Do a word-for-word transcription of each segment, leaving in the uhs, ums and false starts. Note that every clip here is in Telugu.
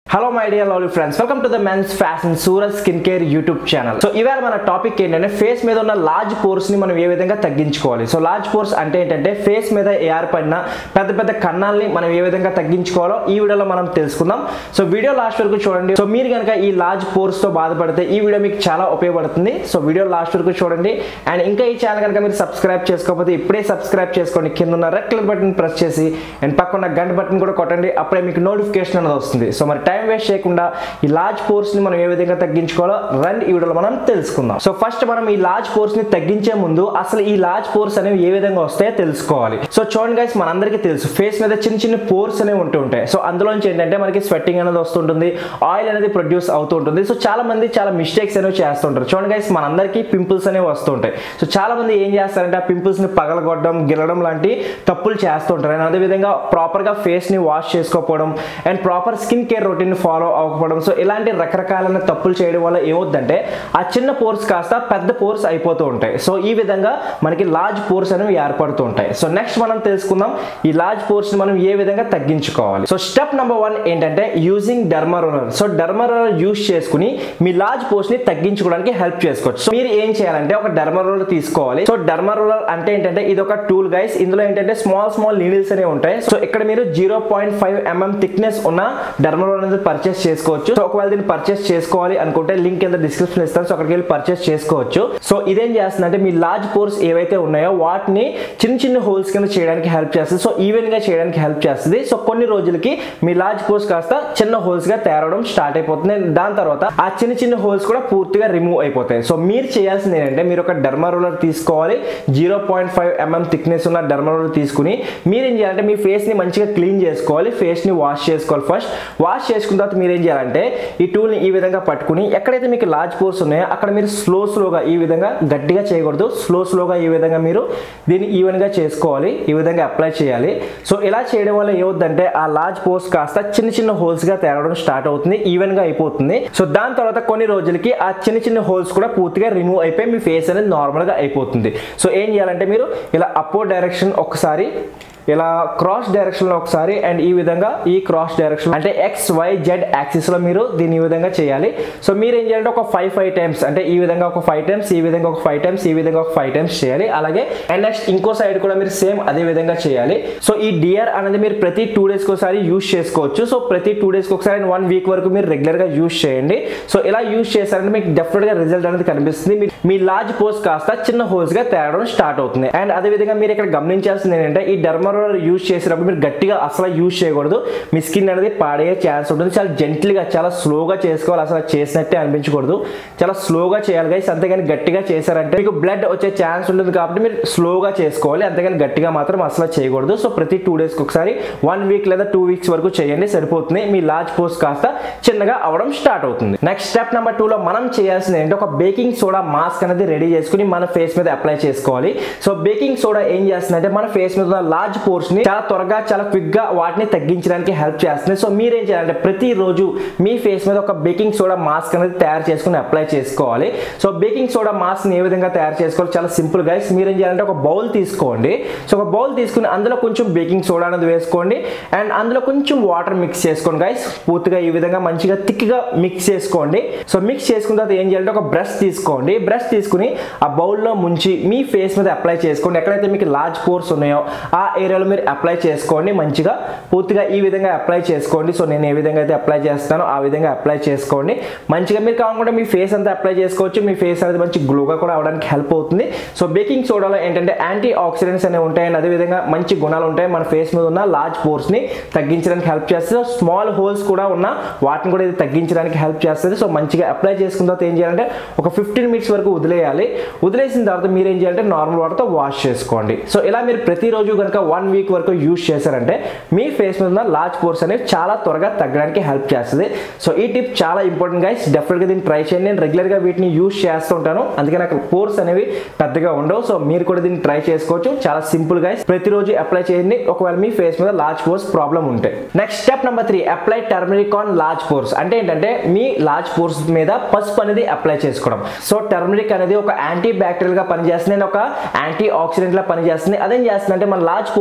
Hello my dear lovely friends, welcome to the men's fashion Suraj skin care YouTube channel. So ఇవాళ మన టాపిక్ ఏంటంటే ఫేస్ మీద ఉన్న లార్జ్ పోర్స్ ని మనం ఏ విధంగా తగ్గించుకోవాలి. సో లార్జ్ పోర్స్ అంటే ఏంటంటే ఫేస్ మీద ఏర్పడిన పెద్ద పెద్ద కన్నాల్ని మనం ఏ విధంగా తగ్గించుకోవాలో ఈ వీడియోలో మనం తెలుసుకుందాం. సో వీడియో లాస్ట్ వరకు చూడండి. సో మీరు కనుక ఈ లార్జ్ పోర్స్ తో బాధపడితే ఈ వీడియో మీకు చాలా ఉపయోగపడుతుంది. సో వీడియో లాస్ట్ వరకు చూడండి. అండ్ ఇంకా ఈ ఛానల్ కనుక మీరు సబ్స్క్రైబ్ చేసుకోకపోతే ఇప్పుడే సబ్స్క్రైబ్ చేసుకోండి. కింద ఉన్న రెడ్ కలర్ బటన్ ప్రెస్ చేసి అండ్ పక్కన గంట బటన్ కూడా కొట్టండి. అప్పుడే మీకు నోటిఫికేషన్ అనేది వస్తుంది. సో మరి టైం వేస్ట్ చేయకుండా ఈ లార్జ్ పోర్స్ ని మనం ఏ విధంగా తగ్గించుకోవాలో రండి ఈ వీడియోలో మనం తెలుసుకుందాం. సో ఫస్ట్ మనం ఈ లార్జ్ పోర్స్ ని తగ్గించే ముందు అసలు ఈ లార్జ్ పోర్స్ అనేవి ఏ విధంగా వస్తాయో తెలుసుకోవాలి. సో చూడండి గైస్, మనందరికీ తెలుసు ఫేస్ మీద చిన్న చిన్న పోర్స్ అనేవి ఉంటూ ఉంటాయి. సో అందులోంచి ఏంటంటే మనకి స్వెట్టింగ్ అనేది వస్తుంటుంది, ఆయిల్ అనేది ప్రొడ్యూస్ అవుతూ ఉంటుంది. సో చాలా మంది చాలా మిస్టేక్స్ అనేవి చేస్తుంటారు. చూడండి గైస్, మనందరికీ పింపుల్స్ అనేవి వస్తుంటాయి. సో చాలా మంది ఏం చేస్తారంటే ఆ పింపుల్స్ ని పగలగొట్టడం, గిల్లడం లాంటి తప్పులు చేస్తుంటారు. అండ్ అదేవిధంగా ప్రాపర్ గా ఫేస్ ని వాష్ చేసుకోకపోవడం and proper skin care routine follow అవ్వకపోవడం. సో ఇలాంటి రకరకాలైన తప్పులు చేయడం వల్ల ఏమవుతుందంటే ఆ చిన్న పోర్స్ కాస్త పెద్ద పోర్స్ అయిపోతూ ఉంటాయి. సో ఈ విధంగా మనకి లార్జ్ పోర్స్ అనేవి ఏర్పడుతూ ఉంటాయి. సో నెక్స్ట్ మనం తెలుసుకుందాం ఈ లార్జ్ పోర్స్ ని మనం ఏ విధంగా తగ్గించుకోవాలి. సో స్టెప్ నెంబర్ వన్ ఏంటంటే using derma roller. So derma roller use చేసుకుని మీ లార్జ్ పోర్స్ ని తగ్గించుకోవడానికి హెల్ప్ చేసుకోవచ్చు. సో మీరు ఏం చేయాలంటే ఒక డర్మా రోలర్ తీసుకోవాలి. సో డర్మా రోలర్ అంటే ఏంటంటే ఇది ఒక టూల్ గైస్. ఇందులో ఏంటంటే స్మాల్ స్మాల్ నీడిల్స్ అనేవి ఉంటాయి. సో ఇక్కడ మీరు zero point five mm thickness ఉన్న డర్మా రోలర్ అనేది పర్చేస్ చేసుకోవచ్చు. సో ఒకవేళ దీన్ని పర్చేస్ చేసుకోవాలి అనుకుంటే లింక్ కింద డిస్క్రిప్షన్ ఇస్తాను. సో అక్కడికి వెళ్ళి పర్చేస్ చేసుకోవచ్చు. సో ఇదేం చేస్తుందంటే మీ లార్జ్ పోర్స్ ఏవైతే ఉన్నాయో వాటిని చిన్న చిన్న హోల్స్ కింద చేయడానికి హెల్ప్ చేస్తుంది. సో ఈవెన్ గా చేయడానికి హెల్ప్ చేస్తుంది. సో కొన్ని రోజులకి మీ లార్జ్ పోర్స్ కాస్త చిన్న హోల్స్ గా తయారవడం స్టార్ట్ అయిపోతుంది. దాని తర్వాత ఆ చిన్న చిన్న హోల్స్ కూడా పూర్తిగా రిమూవ్ అయిపోతాయి. సో మీరు చేయాల్సింది ఏంటంటే మీరు ఒక డర్మా రోలర్ తీసుకోవాలి. Zero point five mm thickness ఉన్న డర్మా రోలర్ తీసుకుని మీరు ఏం చేయాలంటే మీ ఫేస్ ని మంచిగా క్లీన్ చేసుకోవాలి. ఫేస్ ని వాష్ చేసుకోవాలి. ఫస్ట్ వాష్ చేసుకున్న తర్వాత మీరు ఏం చేయాలంటే ఈ టూల్ ని ఈ విధంగా పట్టుకుని ఎక్కడైతే మీకు లార్జ్ పోర్స్ ఉన్నాయో అక్కడ మీరు స్లో స్లోగా ఈ విధంగా గట్టిగా చేయకూడదు. స్లో స్లోగా ఈ విధంగా మీరు దీన్ని ఈవెన్ గా చేసుకోవాలి. ఈ విధంగా అప్లై చేయాలి. సో ఇలా చేయడం వల్ల ఏమవుతుందంటే ఆ లార్జ్ పోర్స్ కాస్త చిన్న చిన్న హోల్స్ గా తేరడం స్టార్ట్ అవుతుంది. ఈవెన్ గా అయిపోతుంది. సో దాని తర్వాత కొన్ని రోజులకి ఆ చిన్న చిన్న హోల్స్ కూడా పూర్తిగా రిమూవ్ అయిపోయి మీ ఫేస్ అనేది నార్మల్ గా అయిపోతుంది. సో ఏం చేయాలంటే మీరు ఇలా అప్వర్డ్ డైరెక్షన్ ఒకసారి, ఇలా క్రాస్ డైరెక్షన్ లో ఒకసారి అండ్ ఈ విధంగా ఈ క్రాస్ డైరెక్షన్ అంటే ఎక్స్ వై జెడ్ యాక్సిస్ లో మీరు దీన్ని ఈ విధంగా చేయాలి. సో మీరు ఏం చేయాలంటే ఒక ఫైవ్ ఫైవ్ టైమ్స్ అంటే ఈ విధంగా ఒక ఫైవ్ టైమ్స్, ఈ విధంగా ఒక ఫైవ్ టైమ్స్, ఈ విధంగా ఒక ఫైవ్ టైమ్స్ చేయాలి. అలాగే అండ్ నెక్స్ట్ ఇంకో సైడ్ కూడా మీరు సేమ్ అదే విధంగా చేయాలి. సో ఈ డిఆర్ అనేది మీరు ప్రతి టూ డేస్ కి ఒకసారి యూజ్ చేసుకోవచ్చు. సో ప్రతి టూ డేస్ కి ఒకసారి అండ్ వన్ వీక్ వరకు మీరు రెగ్యులర్ గా యూజ్ చేయండి. సో ఇలా యూజ్ చేశారంటే మీకు డెఫినెట్ గా రిజల్ట్ అనేది కనిపిస్తుంది. మీ లార్జ్ పోర్స్ కాస్త చిన్న హోల్స్ గా తేరడం స్టార్ట్ అవుతుంది. అండ్ అదే విధంగా మీరు ఇక్కడ గమనించాల్సింది ఏంటంటే ఈ డర్మా రోలర్ యూజ్ చేసినప్పుడు మీరు గట్టిగా అసలు యూజ్ చేయకూడదు. మీ స్కిన్ అనేది పాడయ్యే ఛాన్స్ ఉంటుంది. చాలా జెంటిల్ గా చాలా స్లోగా చేసుకోవాలి. అసలు చేసినట్టే అనిపించకూడదు. చాలా స్లోగా చేయాలి గైస్. అంతేగాని గట్టిగా చేశారంటే మీకు బ్లడ్ వచ్చే ఛాన్స్ ఉంటుంది కాబట్టి మీరు స్లోగా చేసుకోవాలి. అంతేగాని గట్టిగా మాత్రం అసలు చేయకూడదు. సో ప్రతి టూ డేస్ కి ఒకసారి వన్ వీక్ లేదా టూ వీక్స్ వరకు చేయండి, సరిపోతుంది. మీ లార్జ్ పోర్స్ కాస్త చిన్నగా అవడం స్టార్ట్ అవుతుంది. నెక్స్ట్ స్టెప్ నెంబర్ టూ లో మనం చేయాల్సింది ఏంటంటే ఒక బేకింగ్ సోడా మాస్క్ అనేది రెడీ చేసుకుని మన ఫేస్ మీద అప్లై చేసుకోవాలి. సో బేకింగ్ సోడా ఏం చేస్తుందంటే మన ఫేస్ మీద ఉన్న లార్జ్ పోర్స్ ని చాలా త్వరగా చాలా క్విక్ గా వాటిని తగ్గించడానికి హెల్ప్ చేస్తుంది. సో మీరేం చేయాలంటే ప్రతిరోజు మీ ఫేస్ మీద ఒక బేకింగ్ సోడా మాస్క్ అనేది తయారు చేసుకుని అప్లై చేసుకోవాలి. సో బేకింగ్ సోడా మాస్క్ ని ఏ విధంగా తయారు చేసుకోవాలి చాలా సింపుల్ గైస్. మీరేం చేయాలంటే ఒక బౌల్ తీసుకోండి. సో ఒక బౌల్ తీసుకుని అందులో కొంచెం బేకింగ్ సోడా అనేది వేసుకోండి అండ్ అందులో కొంచెం వాటర్ మిక్స్ చేసుకోండి గైస్. పూర్తిగా ఈ విధంగా మంచిగా థిక్ గా మిక్స్ చేసుకోండి. సో మిక్స్ చేసుకున్న తర్వాత ఏం చేయాలంటే ఒక బ్రష్ తీసుకోండి. బ్రష్ తీసుకుని ఆ బౌల్లో ముంచి మీ ఫేస్ మీద అప్లై చేసుకోండి. ఎక్కడైతే మీకు లార్జ్ పోర్స్ ఉన్నాయో ఆ ఏరియాలో మీరు అప్లై చేసుకోండి. మంచిగా పూర్తిగా ఈ విధంగా అప్లై చేసుకోండి. సో నేను ఏ విధంగా అయితే అప్లై చేస్తానో ఆ విధంగా అప్లై చేసుకోండి. మంచిగా మీరు కావాలనుకుంటే మీ ఫేస్ అంతా అప్లై చేసుకోవచ్చు. మీ ఫేస్ అనేది మంచి గ్లోగా కూడా అవడానికి హెల్ప్ అవుతుంది. సో బేకింగ్ సోడాలో ఏంటంటే యాంటీ ఆక్సిడెంట్స్ అనేవి ఉంటాయి అండ్ అదేవిధంగా మంచి గుణాలు ఉంటాయి. మన ఫేస్ మీద ఉన్న లార్జ్ పోర్స్ ని తగ్గించడానికి హెల్ప్ చేస్తుంది. స్మాల్ హోల్స్ కూడా ఉన్న వాటిని కూడా ఇది తగ్గించడానికి హెల్ప్ చేస్తుంది. సో మంచిగా అప్లై చేసుకున్న తర్వాత ఏం చేయాలంటే ఒక ఫిఫ్టీన్ మినిట్స్ వరకు వదిలేయాలి. వదిలేసిన తర్వాత మీరు ఏం చేయాలంటే నార్మల్ వాటర్తో వాష్ చేసుకోండి. సో ఇలా మీరు ప్రతిరోజు కనుక వన్ వీక్ వరకు యూజ్ చేశారంటే మీ ఫేస్ మీద ఉన్న లార్జ్ పోర్స్ అనేవి చాలా త్వరగా తగ్గడానికి హెల్ప్ చేస్తుంది. సో ఈ టిప్ చాలా ఇంపార్టెంట్ గైస్. డెఫినెట్ గా దీన్ని ట్రై చేయండి. నేను రెగ్యులర్ గా వీటిని యూజ్ చేస్తూ ఉంటాను. అందుకే నాకు పోర్స్ అనేవి పెద్దగా ఉండవు. సో మీరు కూడా దీన్ని ట్రై చేసుకోవచ్చు. చాలా సింపుల్ గైస్. ప్రతిరోజు అప్లై చేయండి ఒకవేళ మీ ఫేస్ మీద లార్జ్ పోర్స్ ప్రాబ్లం ఉంటే. Next step number three apply turmeric on large pores. అంటే ఏంటంటే మీ లార్జ్ పోర్స్ మీద పసుపు అనేది అప్లై చేసుకోవడం. సో టర్మరిక్ అనేది ఒక యాంటీ బ్యాక్టీరియల్ గా పనిచేస్తుంది, ఒక యాంటీ ఆక్సిడెంట్ లా పనిచేస్తుంది. అదేం చేస్తుంది అంటే మన లార్జ్ పోర్స్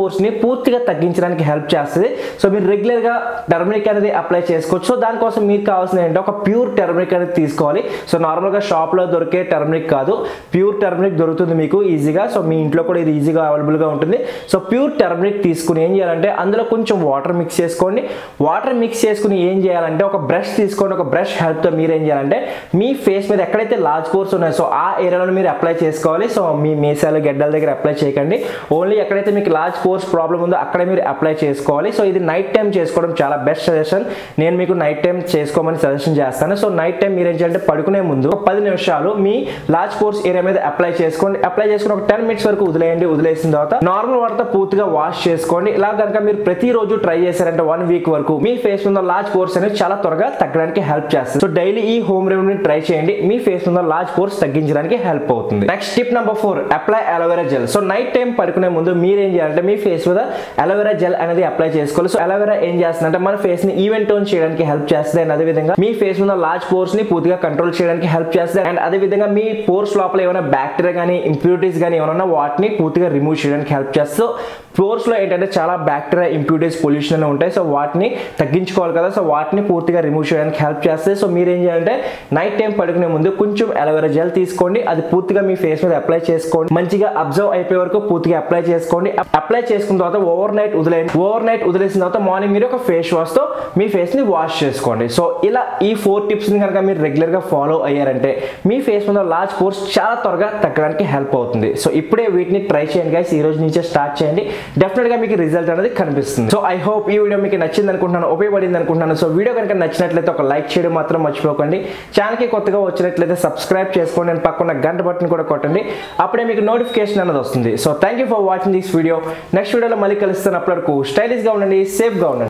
పోర్స్ ని పూర్తిగా తగ్గించడానికి హెల్ప్ చేస్తుంది. సో మీరు రెగ్యులర్ గా టర్మరిక్ అనేది అప్లై చేసుకోవచ్చు. సో దానికోసం మీకు కావాల్సిన ఏంటంటే ఒక ప్యూర్ టర్మరిక్ అనేది తీసుకోవాలి. సో నార్మల్ గా షాప్ లో దొరికే టర్మరిక్ కాదు, ప్యూర్ టర్మరిక్ దొరుకుతుంది మీకు ఈజీగా. సో మీ ఇంట్లో కూడా ఇది ఈజీగా అవైలబుల్ గా ఉంటుంది. సో ప్యూర్ టర్మరిక్ తీసుకుని ఏం చేయాలంటే అందులో కొంచెం వాటర్ మిక్స్ చేసుకోండి. వాటర్ మిక్స్ చేసుకుని ఏం చేయాలంటే ఒక బ్రష్ తీసుకోండి. ఒక బ్రష్ హెల్ప్ తో మీరు ఏం చేయాలంటే మీ ఫేస్ మీద ఎక్కడైతే లార్జ్ పోర్స్ ఉన్నాయో సో ఆ ఏరియాలో మీరు అప్లై చేసుకోవాలి. సో మీ మీసాలు గడ్డల దగ్గర అప్లై చేయకండి. ఓన్లీ ఎక్కడైతే మీకు లార్జ్ పోర్స్ ప్రాబ్లం ఉందో అక్కడే మీరు అప్లై చేసుకోవాలి. సో ఇది నైట్ టైం చేసుకోవడం చాలా బెస్ట్ సజెషన్. నేను మీకు నైట్ టైం చేసుకోమని సజెషన్ చేస్తాను. సో నైట్ టైం మీరు ఏం చేయాలంటే పడుకునే ముందు పది నిమిషాలు మీ లార్జ్ పోర్స్ ఏరియా మీద అప్లై చేసుకోండి. అప్లై చేసుకుని ఒక టెన్ మినిట్స్ వరకు వదిలేయండి. వదిలేసిన తర్వాత నార్మల్ వాటర్ తో పూర్తిగా వాష్ చేసుకోండి. ఇలా కనుక మీరు ప్రతిరోజు ట్రై చేశారంటే వన్ వీక్ వరకు మీ ఫేస్ మీద లార్జ్ పోర్స్ అనేది చాలా త్వరగా తగ్గడానికి హెల్ప్ చేస్తుంది. సో డైలీ ఈ హోమ్ రెమెడీని ట్రై చేయండి. మీ ఫేస్ మీద లార్జ్ పోర్స్ తగ్గించడానికి హెల్ప్ అవుతుంది. Next tip number four, apply aloe vera gel. So night time పడుకునే ముందు మీరు ఏం చేయాలంటే మీ ఫేస్ మీద అలోవెరా జెల్ అనేది అప్లై చేసుకోవాలి. సో అలోవెరా ఏం చేస్తుందంటే మన ఫేస్ ని ఈవెన్ టోన్ చేయడానికి హెల్ప్ చేస్తుంది. అండ్ అదే విధంగా మీ ఫేస్ మీద లార్జ్ పోర్స్ ని పూర్తిగా కంట్రోల్ చేయడానికి హెల్ప్ చేస్తుంది. అండ్ అదే విధంగా మీ పోర్స్ లోపల ఏమైనా బ్యాక్టీరియా కానీ ఇంప్యూరిటీస్ కానీ ఏమైనా వాటిని పూర్తిగా రిమూవ్ చేయడానికి హెల్ప్ చేస్తుంది. సో పోర్స్ లో ఏంటంటే చాలా బ్యాక్టీరియా ఇంప్యూరిటీస్ పొల్యూషన్ ఉంటాయి. సో వాటిని తగ్గించుకోవాలి కదా. సో వాటిని పూర్తిగా రిమూవ్ చేయడానికి హెల్ప్ చేస్తుంది. సో మీరు ఏం చేయాలంటే నైట్ టైం పడుకునే ముందు కొంచెం అలోవెరా జెల్ తీసుకోండి. అది పూర్తిగా మీ ఫేస్ మీద అప్లై చేసుకోండి. మంచిగా అబ్జర్వ్ అయిపోయే వరకు పూర్తిగా అప్లై చేసుకోండి. అప్లై చేసుకున్న తర్వాత ఓవర్ నైట్ వదిలేయండి. ఓవర్ నైట్ వదిలేసిన తర్వాత మార్నింగ్ మీరు ఒక ఫేస్ వాష్ తో మీ ఫేస్ ని వాష్ చేసుకోండి. సో ఇలా ఈ ఫోర్ టిప్స్ ని కనుక మీరు రెగ్యులర్ గా ఫాలో అయ్యారంటే మీ ఫేస్ మీద లార్జ్ పోర్స్ చాలా త్వరగా తగ్గడానికి హెల్ప్ అవుతుంది. సో ఇప్పుడే వీటిని ట్రై చేయండి గైస్. ఈ రోజు నుంచే స్టార్ట్ చేయండి. డెఫినెట్ గా మీకు రిజల్ట్ అనేది కనిపిస్తుంది. సో ఐ హోప్ ఈ వీడియో మీకు నచ్చింది అనుకుంటున్నాను, ఉపయోగపడింది అనుకుంటున్నాను. సో వీడియో కనుక నచ్చినట్లయితే ఒక లైక్ చేయడం మాత్రం మర్చిపోకండి. ఛానల్ కి కొత్తగా వచ్చినట్లయితే సబ్స్క్రైబ్ చేసుకోండి. అండ్ పక్కన గంట బటన్ కూడా కొట్టండి. అప్పుడే మీకు నోటిఫికేషన్ అనేది వస్తుంది. So thank you for watching this video. Next వీడియోలో మళ్ళీ కలుస్తాను. అప్పటి వరకు స్టైలిష్ గా ఉండండి, సేఫ్ గా ఉండండి.